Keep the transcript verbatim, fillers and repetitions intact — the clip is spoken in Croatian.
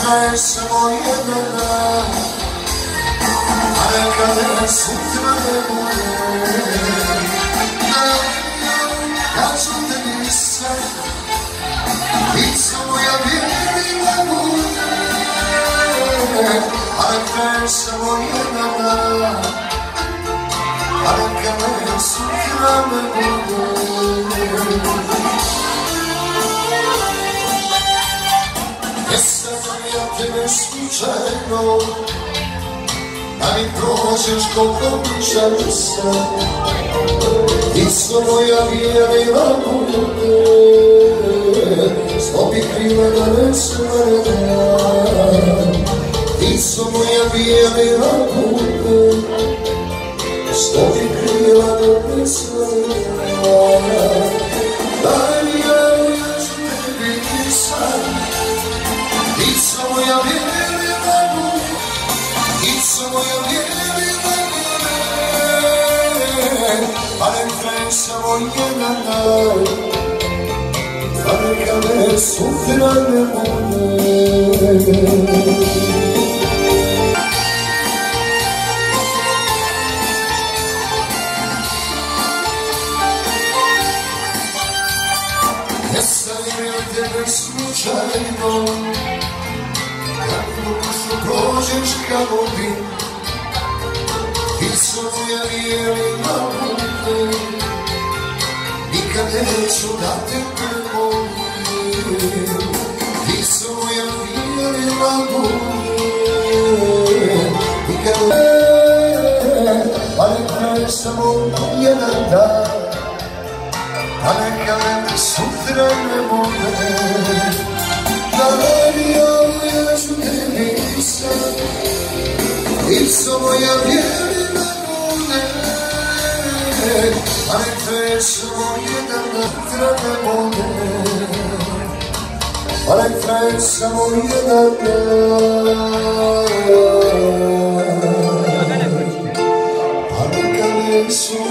traje samo jedan dan, a nekada sutra ne bude. Ja ću te nisam, pizza moja bila bude, a nekada samo jedan dan, a nekada sutra ne bude. Jesam ja tebe slučajno, da mi prođeš ko končanica, pizza moja bila bude, sto bi krila da ne smrda. Pizza moja bila bude, sto bi krila da ne smrda. Daj mi ja, ja ću tebi nisam, pizza moja bila bude, pizza moja bila bude, pa nek traje samo jedan dan, pa neka me sutra ne bude. Jesam ja tebe slučajno, kako dušu prođeš kako bi, pizza moja bila bude, nikad neću da te prevolim. Pizza moja bila bude, nikad ne, pa nek traje samo jedan dan, pa neka me sutra ne bude. Daj ja ću tebi nisam, pizza moja bila bude, pa nek traje samo jedan dan, sutra ne bude, pa nek traje samo jedan dan, pa neka me sutra